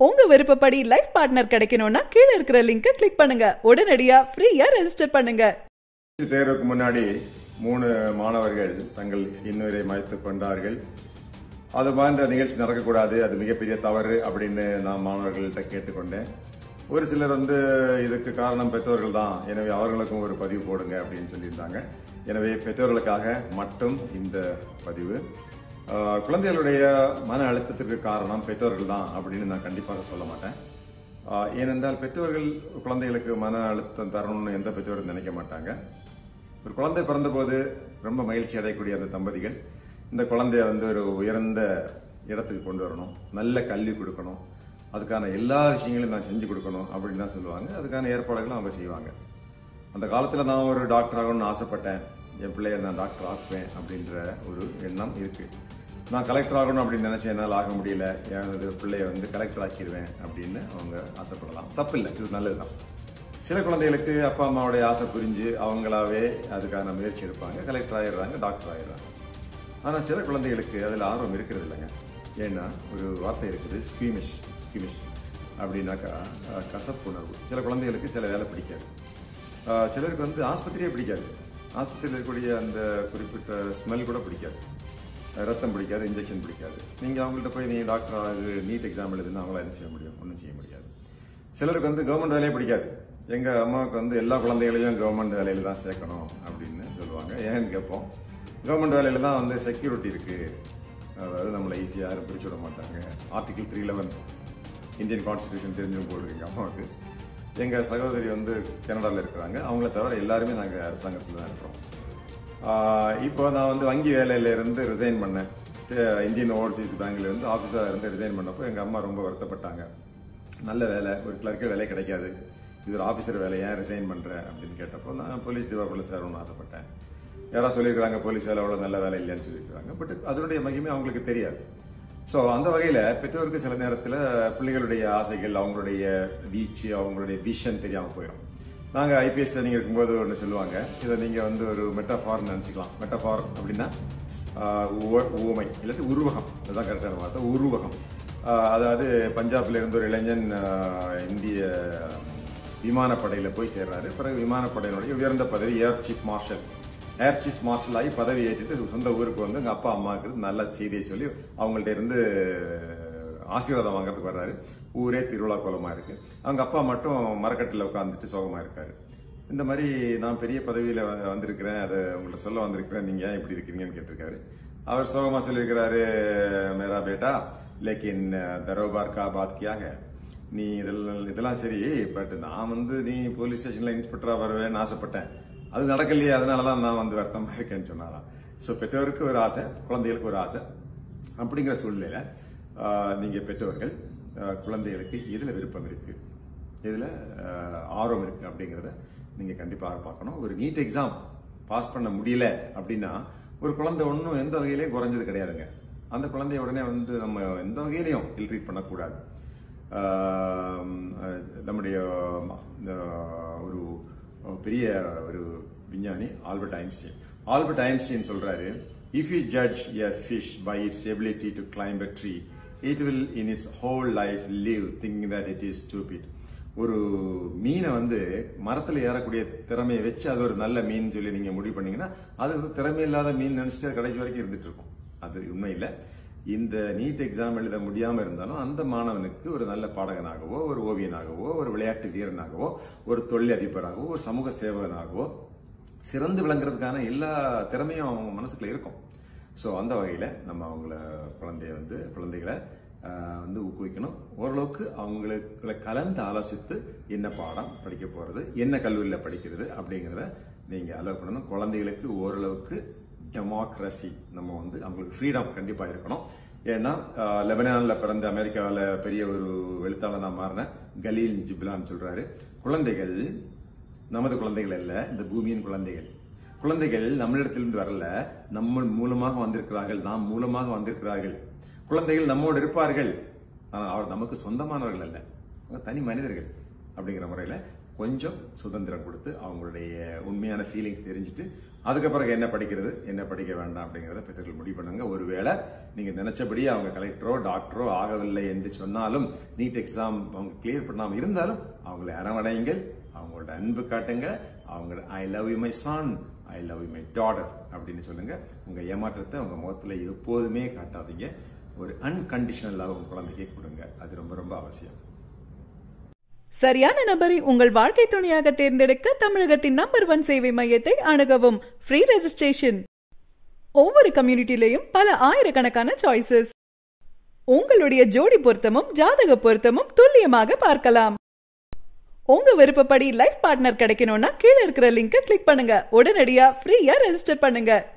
உங்க விருப்பப்படி life partner கிடைக்கணும்னா கீழ இருக்கிற லிங்கை கிளிக் பண்ணுங்க. உடனடியா ஃப்ரீயா ரெஜிஸ்டர் பண்ணுங்க. தேர்வுக்கு முன்னாடி 3 மாணவர்கள் தங்கள் இன்னுயிரை மாய்த்துக் கொண்டார்கள். அது மாதிரி நிகழ்ச்சி நடக்கக்கூடாது, அது மிகப்பெரிய தவறு அப்படின்னு நான் மாணவர்கள்ட்ட கேட்டுக்கொண்டேன். ஒரு சிலர் இதுக்கு காரணம் பெற்றோர்கள் தான், எனவே அவர்களுக்கும் ஒரு பதிவு போடுங்க அப்படின்னு சொல்லியிருந்தாங்க. எனவே பெற்றோர்களுக்காக மட்டும் இந்த பதிவு. குழந்தைகளுடைய மன அழுத்தத்திற்கு காரணம் பெற்றோர்கள் தான் அப்படின்னு நான் கண்டிப்பாக சொல்ல மாட்டேன். ஏனென்றால் பெற்றோர்கள் குழந்தைகளுக்கு மன அழுத்தம் தரணும்னு எந்த பெற்றோரும் நினைக்க மாட்டாங்க. ஒரு குழந்தை பிறந்தபோது ரொம்ப மகிழ்ச்சி அடையக்கூடிய அந்த தம்பதிகள் இந்த குழந்தைய ஒரு உயர்ந்த இடத்துக்கு கொண்டு வரணும், நல்ல கல்வி கொடுக்கணும், அதுக்கான எல்லா விஷயங்களையும் நான் செஞ்சு கொடுக்கணும் அப்படின்னு தான் சொல்லுவாங்க. அதுக்கான ஏற்பாடுகளும் அவங்க செய்வாங்க. அந்த காலத்தில் நான் ஒரு டாக்டர் ஆகணும்னு ஆசைப்பட்டேன், என் பிள்ளைய நான் டாக்டர் ஆக்குவேன் அப்படின்ற ஒரு எண்ணம் இருக்கு. நான் கலெக்டர் ஆகணும் அப்படின்னு நினைச்சேன், என்னால் ஆக முடியல, எனது பிள்ளைய கலெக்டர் ஆக்கிடுவேன் அப்படின்னு அவங்க ஆசைப்படலாம். தப்பு இல்லை, இது நல்லதுதான். சில குழந்தைகளுக்கு அப்பா அம்மாவுடைய ஆசை புரிஞ்சு அவங்களாவே அதுக்கான முயற்சி எடுப்பாங்க, கலெக்டர் ஆயிடுறாங்க, டாக்டர் ஆயிடுறாங்க. ஆனால் சில குழந்தைகளுக்கு அதில் ஆர்வம் இருக்கிறது இல்லைங்க. ஏன்னா ஒரு வார்த்தை இருக்குது, ஸ்குவிமிஷ் அப்படின்னாக்கா கசப்புணர்வு. சில குழந்தைகளுக்கு சில வேலை பிடிக்காது. சிலருக்கு ஆஸ்பத்திரியே பிடிக்காது, ஆஸ்பத்திரியில் இருக்கக்கூடிய அந்த குறிப்பிட்ட ஸ்மெல் கூட பிடிக்காது, ரத்தம் பிடிக்காது, இன்ஜெக்ஷன் பிடிக்காது. நீங்கள் அவங்கள்ட்ட போய் நீங்கள் டாக்டர் ஆகுது நீட் எக்ஸாம் எழுதுன்னு அவங்கள என்ன செய்ய முடியும்? ஒன்றும் செய்ய முடியாது. சிலருக்கு கவர்மெண்ட் வேலையே பிடிக்காது. எங்கள் அம்மாவுக்கு எல்லா குழந்தைகளையும் கவர்மெண்ட் வேலையில தான் சேர்க்கணும் அப்படின்னு சொல்லுவாங்க. ஏன்னு கேட்போம், கவர்மெண்ட் வேலையில தான் செக்யூரிட்டி இருக்கு, அதாவது நம்மளை ஈஸியாக யாரும் பிரிச்சு விட மாட்டாங்க. ஆர்டிகிள் 311 இந்தியன் கான்ஸ்டிடியூஷன் தெரிஞ்சும் போடுறீங்க அம்மாவுக்கு. எங்கள் சகோதரி கனடாவில் இருக்கிறாங்க, அவங்கள தவிர எல்லாருமே நாங்கள் அரசாங்கத்தில் தான் இருக்கிறோம். இப்போ நான் வங்கி வேலையிலிருந்து ரிசைன் பண்ணேன். இந்தியன் ஓவர்சீஸ் பேங்க்ல இருந்து ஆஃபீஸராக இருந்து ரிசைன் பண்ணப்போ எங்கள் அம்மா ரொம்ப வருத்தப்பட்டாங்க. நல்ல வேலை, ஒரு கிளர்க்கு வேலை கிடைக்காது, இது ஒரு ஆஃபீஸர் வேலை, ஏன் ரிசைன் பண்ணுறேன் அப்படின்னு கேட்டப்போ நான் போலீஸ் டிபார்ட்மெண்ட்டில் சேரணும்னு ஆசைப்பட்டேன். யாராவது சொல்லியிருக்காங்க போலீஸ் வேலை அவ்வளோ நல்ல வேலை இல்லைன்னு சொல்லியிருக்காங்க. பட் அதனுடைய மகிமை அவங்களுக்கு தெரியாது. ஸோ அந்த வகையில் பெற்றோருக்கு சில நேரத்தில் பிள்ளைகளுடைய ஆசைகள், அவங்களுடைய வீச்சு, அவங்களுடைய விஷன் தெரியாமல் போயிடும். நாங்கள் ஐபிஎஸ் ட்ரைனிங் இருக்கும்போது ஒன்று சொல்லுவாங்க, இதை நீங்கள் ஒரு மெட்டாஃபார்னு நினச்சிக்கலாம். மெட்டாஃபார் அப்படின்னா ஊமை இல்லாட்டி உருவகம், அதுதான் கரெக்டான வார்த்தை, உருவகம். அதாவது பஞ்சாப்ல இருந்து ஒரு இளைஞன் இந்திய விமானப்படையில் போய் சேர்றாரு. பிறகு விமானப்படையினுடைய உயர்ந்த பதவி ஏர் சீஃப் மார்ஷல் ஆகி பதவி ஏற்றிட்டு சொந்த ஊருக்கு எங்க அப்பா அம்மாவுக்கு நல்ல செய்தியை சொல்லி அவங்கள்ட்ட இருந்து ஆசீர்வாதம் வாங்கறதுக்கு வர்றாரு. ஊரே திருவிழா கோலமா இருக்கு. அவங்க அப்பா மட்டும் மரக்கட்டில் உட்காந்துட்டு சோகமா இருக்காரு. இந்த மாதிரி நான் பெரிய பதவியில வந்திருக்கிறேன், அதை உங்கள்ட்ட சொல்ல வந்திருக்கிறேன், நீங்க ஏன் இப்படி இருக்கீங்கன்னு கேட்டிருக்காரு. அவர் சோகமா சொல்லியிருக்கிறாரு, மேரா பேட்டா லேக்கின் தரோபார் கா பாத் கியா ஹை, நீ இதெல்லாம் சரி, பட் நான் நீ போலீஸ் ஸ்டேஷன்ல இன்ஸ்பெக்டரா வருவேன்னு ஆசைப்பட்டேன், அது நடக்கலையே, அதனாலதான் நான் வருத்தமா இருக்கேன்னு சொன்னாராம். ஸோ பெற்றோருக்கு ஒரு ஆசை, குழந்தைகளுக்கு ஒரு ஆசை. அப்படிங்கிற சூழ்நிலையில நீங்க பெற்றோர்கள் குழந்தைகளுக்கு எதுல விருப்பம் இருக்கு, எதுல ஆர்வம் இருக்கு அப்படிங்கறத நீங்க கண்டிப்பாக பார்க்கணும். ஒரு நீட் எக்ஸாம் பாஸ் பண்ண முடியல அப்படின்னா ஒரு குழந்தை ஒன்றும் எந்த வகையிலையும் குறைஞ்சது கிடையாதுங்க. அந்த குழந்தைய உடனே நம்ம எந்த வகையிலையும் இல்ட்ரீட் பண்ணக்கூடாது. நம்முடைய ஒரு பெரிய ஒரு விஞ்ஞானி ஆல்பர்ட் ஐன்ஸ்டீன் சொல்றாரு, if you judge a fish by its ability to climb a tree, it will in its whole life live thinking that it is stupid. ஒரு மீனை மரத்துல ஏறக்கூடிய திறமையை வச்சு அது ஒரு நல்ல மீன் சொல்லி நீங்க முடிவு பண்ணீங்கன்னா அது திறமை இல்லாத மீன் நினைச்சிட்டு கடைசி வரைக்கும் இருந்துட்டு இருக்கும். அது உண்மை இல்லை. இந்த நீட் எக்ஸாம் எழுத முடியாம இருந்தாலும் அந்த மாணவனுக்கு ஒரு நல்ல பாடகனாகவோ, ஒரு ஓவியனாகவோ, ஒரு விளையாட்டு வீரனாகவோ, ஒரு தொழில் அதிபராகவோ, ஒரு சமூக சேவகனாகவோ சிறந்து விளங்குறதுக்கான எல்லா திறமையும் அவங்க மனசுக்குள்ள இருக்கும். ஸோ அந்த வகையில நம்ம குழந்தைகளை ஊக்குவிக்கணும். ஓரளவுக்கு அவங்களை கலந்து ஆலோசித்து என்ன பாடம் படிக்க போறது, என்ன கல்லூரியில படிக்கிறது அப்படிங்கிறத நீங்க அலோவ் பண்ணணும். குழந்தைகளுக்கு ஓரளவுக்கு டெமோக்ரஸி, நம்ம அவங்களுக்கு ஃப்ரீடம் கண்டிப்பா இருக்கணும். ஏன்னா லெபனான்ல பிறந்த அமெரிக்காவில் பெரிய ஒரு எழுத்தாளர் நான் மாறின கலீல் ஜிப்லான் சொல்றாரு, குழந்தைகள் நமது குழந்தைகள் அல்ல, இந்த பூமியின் குழந்தைகள் நம்மளிடத்திலிருந்து வரல, நம்ம மூலமாக வந்திருக்கிறார்கள், நாம் மூலமாக வந்திருக்கிறார்கள். குழந்தைகள் நம்மோடு இருப்பார்கள், ஆனால் அவர் நமக்கு சொந்தமானவர்கள் அல்ல, தனி மனிதர்கள். அப்படிங்கிற முறையில கொஞ்சம் சுதந்திரம் கொடுத்து அவங்களுடைய உண்மையான ஃபீலிங்ஸ் தெரிஞ்சுட்டு அதுக்கு பிறகு என்ன படிக்கிறது என்ன படிக்க வேண்டாம் அப்படிங்கறத பெற்றோர்கள் முடிவு பண்ணுங்க. ஒருவேளை நீங்க நினைச்சபடி அவங்க கலெக்டரோ டாக்டரோ ஆகவில்லை என்று சொன்னாலும், நீட் எக்ஸாம் அவங்க கிளியர் பண்ணாம இருந்தாலும் அவங்களை அரவணையுங்கள், அவங்களோட அன்பு காட்டுங்க, அவங்க I love you my son, I love you my daughter அப்படின்னு சொல்லுங்க. உங்க ஏமாற்றத்தை உங்க முகத்துல எப்போதுமே காட்டாதீங்க. ஒரு அன்கண்டிஷனல் லவ் உங்க குழந்தைக்கு கொடுங்க. அது ரொம்ப ரொம்ப அவசியம். சரியான நபரை உங்கள் வாழ்க்கை துணையாக தேர்ந்தெடுக்க தமிழகத்தின் நம்பர் 1 சேவை மையத்தை அணுகவும். Free registration. ஒவ்வொரு கம்யூனிட்டிலையும் பல ஆயிரக்கணக்கான சாய்ஸஸ். உங்களுடைய ஜோடி பொருத்தமும் ஜாதக பொருத்தமும் துல்லியமாக பார்க்கலாம். உங்க விருப்பப்படி லைஃப் பார்ட்னர் கிடைக்கணும்னா கீழே இருக்கிற லிங்கை கிளிக் பண்ணுங்க. உடனடியா ஃப்ரீயா ரெஜிஸ்டர் பண்ணுங்க.